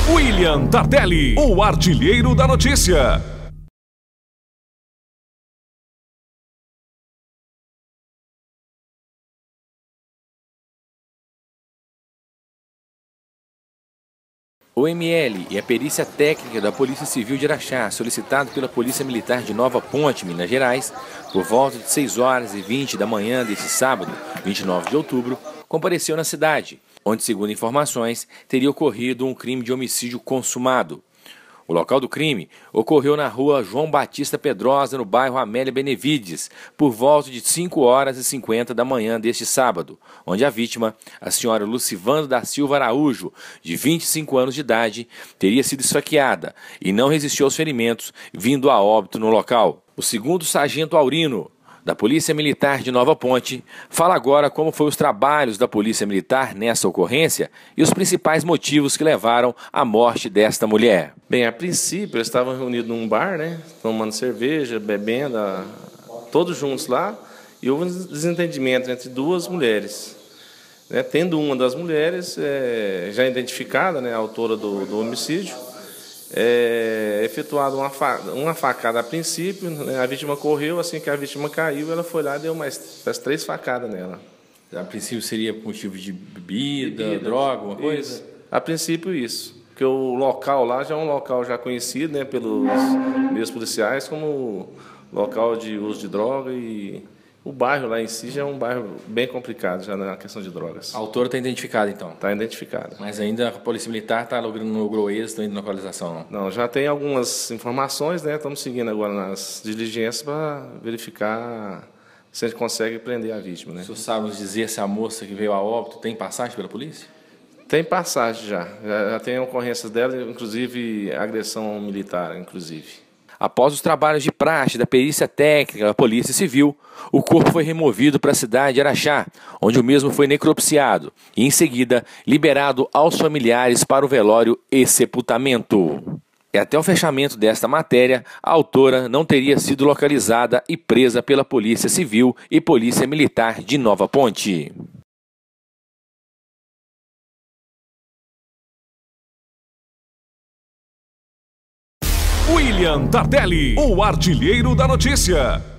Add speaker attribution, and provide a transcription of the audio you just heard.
Speaker 1: William Tardelli, o artilheiro da notícia.
Speaker 2: O ML e a perícia técnica da Polícia Civil de Araxá, solicitado pela Polícia Militar de Nova Ponte, Minas Gerais, por volta de 6h20 da manhã deste sábado, 29 de outubro, compareceu na cidade, onde, segundo informações, teria ocorrido um crime de homicídio consumado. O local do crime ocorreu na rua João Batista Pedrosa, no bairro Amélia Benevides, por volta de 5h50 da manhã deste sábado, onde a vítima, a senhora Lucivando da Silva Araújo, de 25 anos de idade, teria sido esfaqueada e não resistiu aos ferimentos, vindo a óbito no local. O segundo sargento Aurino, da Polícia Militar de Nova Ponte, fala agora como foram os trabalhos da Polícia Militar nessa ocorrência e os principais motivos que levaram à morte desta mulher.
Speaker 3: Bem, a princípio eles estavam reunidos num bar, né, tomando cerveja, bebendo, todos juntos lá, e houve um desentendimento entre duas mulheres. Tendo uma das mulheres já identificada, a autora do homicídio, efetuado uma facada a princípio, a vítima correu, assim que a vítima caiu, ela foi lá e deu mais 3 facadas nela.
Speaker 2: A princípio seria por motivo de bebida, droga, alguma coisa?
Speaker 3: Isso. A princípio isso, porque o local lá já é um local já conhecido, pelos meios policiais como local de uso de droga, e o bairro lá em si já é um bairro bem complicado já na questão de drogas.
Speaker 2: A autora está identificada, então?
Speaker 3: Está identificada.
Speaker 2: Mas ainda a Polícia Militar não logrou êxito ainda na localização, não?
Speaker 3: Não, já tem algumas informações, Estamos seguindo agora nas diligências para verificar se a gente consegue prender a vítima,
Speaker 2: O senhor sabe nos dizer se a moça que veio a óbito tem passagem pela polícia?
Speaker 3: Tem passagem já tem ocorrências dela, inclusive agressão militar, inclusive.
Speaker 2: Após os trabalhos de praxe da perícia técnica da Polícia Civil, o corpo foi removido para a cidade de Araxá, onde o mesmo foi necropsiado e, em seguida, liberado aos familiares para o velório e sepultamento. E até o fechamento desta matéria, a autora não teria sido localizada e presa pela Polícia Civil e Polícia Militar de Nova Ponte.
Speaker 1: William Tardelli, o artilheiro da notícia.